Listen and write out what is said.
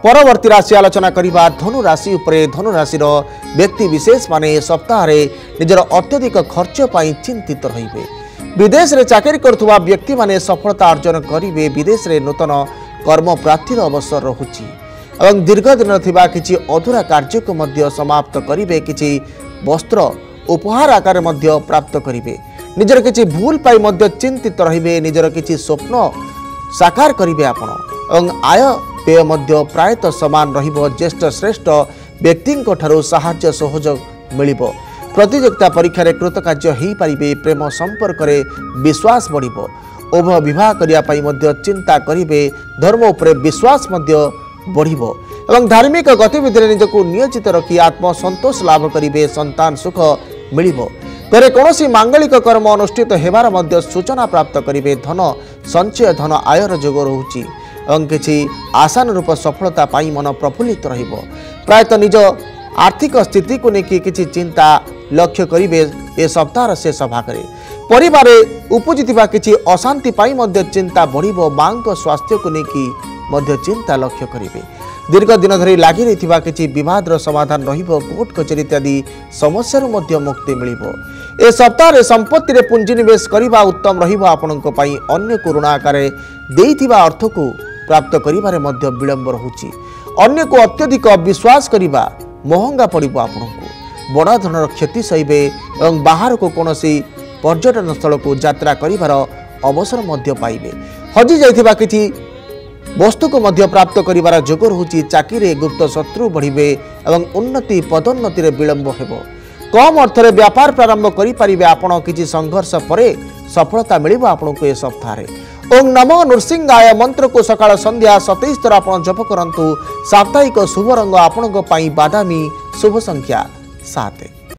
परवर्ती राशि आलोचना करिबा धनु राशि उपरे। धनु राशि व्यक्ति विशेष माने सप्ताह रे निजर अत्यधिक खर्च पाई चिंतित रहिबे। विदेश रे चाकरी करथुवा व्यक्ति माने सफलता अर्जन करिवे। विदेश रे नूतन कर्म प्राप्तिर अवसर रहुची एवं दीर्घ दिन थिबा किछि अधूरा कार्य को मध्य समाप्त करिवे। किछि वस्त्र उपहार आकार मध्य प्राप्त करिवे। निजर किछि भूल पाई मध्य चिंतित रहिबे। निजर किछि स्वप्न साकार करिवे आपण एवं आय व्यय मध्य प्रायतः समान रहिबो। ज्येष्ठ श्रेष्ठ व्यक्तिंक ठारू साहाय्य सहयोग मिलिबो। प्रतियोगिता परीक्षा रे कृतकार्य हेई पारिबे। प्रेम संपर्क रे विश्वास बढ़िबो। उभय विवाह करिया पाई मध्य चिंता करिवे। धर्म उपरे विश्वास मध्य बढ़िबो एवं धार्मिक गतिविधि रे निजको नियोजित रखी आत्म संतोष लाभ करिवे। संतान सुख मिलिबो। घरे कौनसी मांगलिक कर्म अनुष्ठित हेबार मध्य सूचना प्राप्त करिवे। धन संचय धन आयर जोग रहुची एवं किछि आशानुरूप सफलता पाई मन प्रफुल्लित रहिबो। प्रायतः निज आर्थिक स्थिति को लेकिन किछि चिंता लक्ष्य करिवे। ए सप्ताह शेष भागरे परिवार उपजिथिबा किछि अशांति पाई मध्य चिंता बढ़िबो। मांग स्वास्थ्य को लेकिन मध्य चिंता लक्ष्य करिवे। दीर्घ दिन धरी लागि रहिथिबा किछि विवादर समाधान रहिबो। कोर्ट कचेरी इत्यादि समस्या मध्य मुक्ति मिलिबो। ए सप्ताह रे संपत्ति रे पुंजी निवेश करिबा उत्तम रहिबो। आपणक पई अन्य को ऋण आकार देइथिबा अर्थ को प्राप्त करिबारे मध्य विलंब रहुची। अन्य को अत्यधिक विश्वास करिबा महंगा पड़िबो। आपणको बड़ा धनर क्षति सहिबे एवं बाहर को कोनोसी पर्यटन स्थल को यात्रा करिबार अवसर मध्य पाइबे। हजि जाइथिबा किछि वस्तु को मध्य प्राप्त करिबार जोग रहुची। चाकरी गुप्त शत्रु बढ़िबे एवं उन्नति पदोन्नति रे विलंब हेबो। कम अर्थ रे व्यापार प्रारंभ करि परिबे। आपण किछि संघर्ष परे सफलता मिलिबो आपनको ए सप्ताह रे। ओम नमो नृसिंहाय मंत्र को सकाळ संध्या 27 थर आपण जप करंतु। साप्ताहिक शुभ रंग आपनको पई बादामी। शुभ संख्या 7।